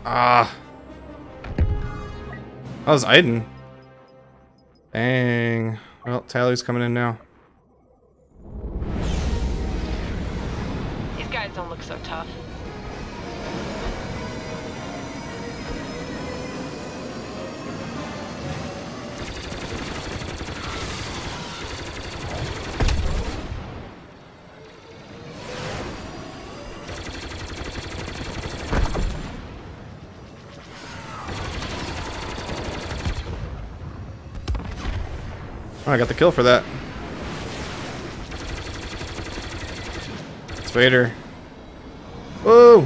Ah. That was Aiden. Dang. Well, Tally's coming in now. These guys don't look so tough. Oh, I got the kill for that. It's Vader. Whoa!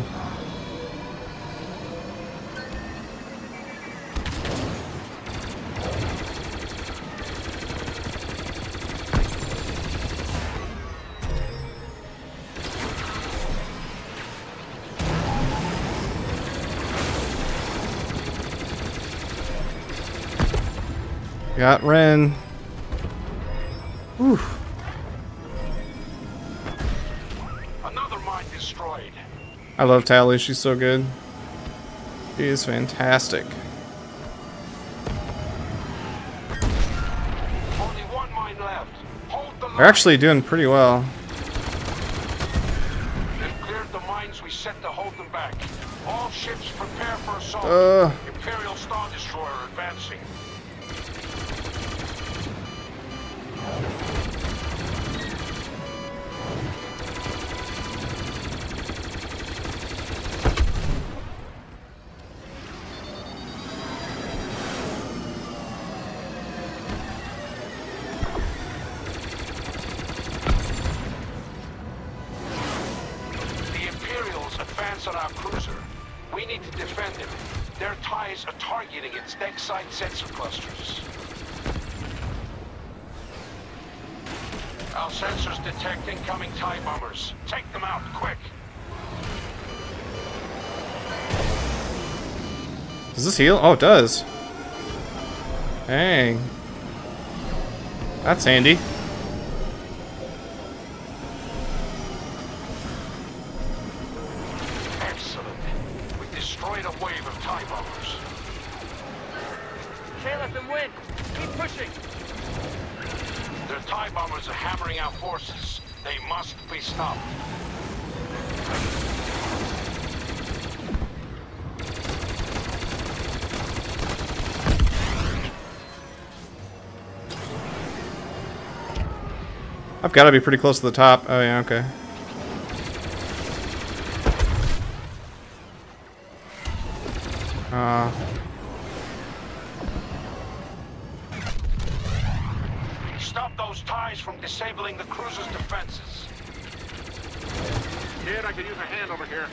Got Ren. Whew. Another mine destroyed. I love Tally, she's so good. She is fantastic. Only one mine left. Hold the line. They're actually doing pretty well. They've cleared the mines we set to hold them back. All ships prepare for assault. Imperial Star Destroyer advancing. On our cruiser. We need to defend him. Their ties are targeting its deck side sensor clusters. Our sensors detect incoming TIE bombers. Take them out, quick. Does this heal? Oh, it does. Dang. That's handy. Destroyed a wave of TIE bombers. Can't let them win. Keep pushing. Their TIE bombers are hammering our forces. They must be stopped. I've got to be pretty close to the top. Oh yeah, okay. Stop those TIEs from disabling the cruiser's defenses. Kid, I could use a hand over here.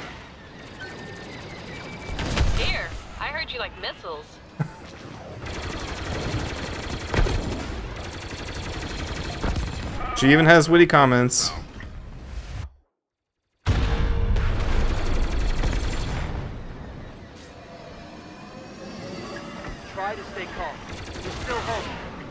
Here, I heard you like missiles. She even has witty comments. Try to stay calm. There's still hope.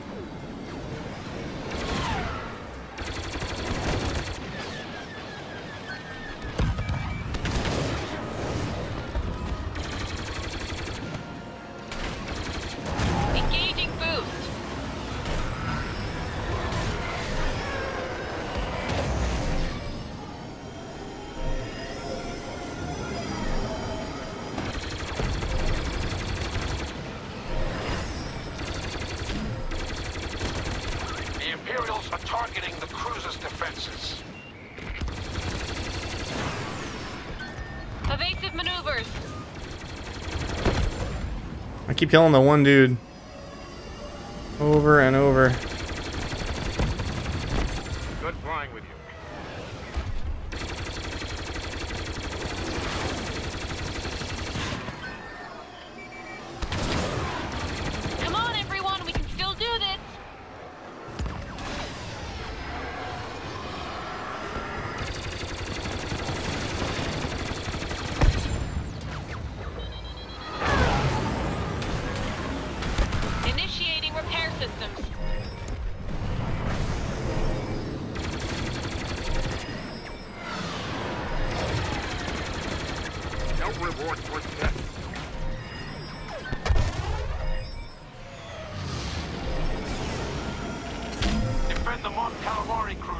Engaging boost. The Imperials are targeting the cruiser's defenses. Evasive maneuvers. I keep killing the one dude. Over and over. Good flying with you. Come on, everyone, we can still do this. Initiating repair systems. No reward for death.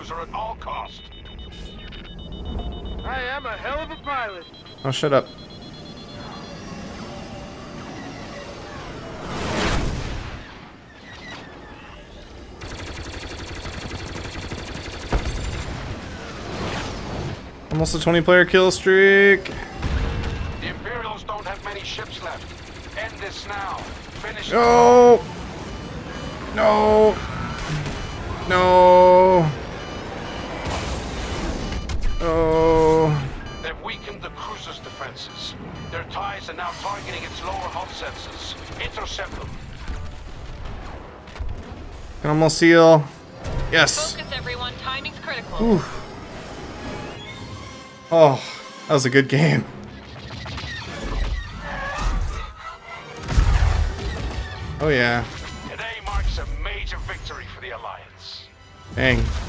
cruiser at all costs. I am a hell of a pilot. Oh, shut up. Almost a 20-player kill streak. The Imperials don't have many ships left. End this now. Finish. No. No. No. Oh. They've weakened the cruiser's defenses. Their ties are now targeting its lower hull sensors. Intercept them. Can almost seal. Yes. Focus, everyone. Timing's critical. Ooh. Oh, that was a good game. Oh yeah. Today marks a major victory for the Alliance. Dang.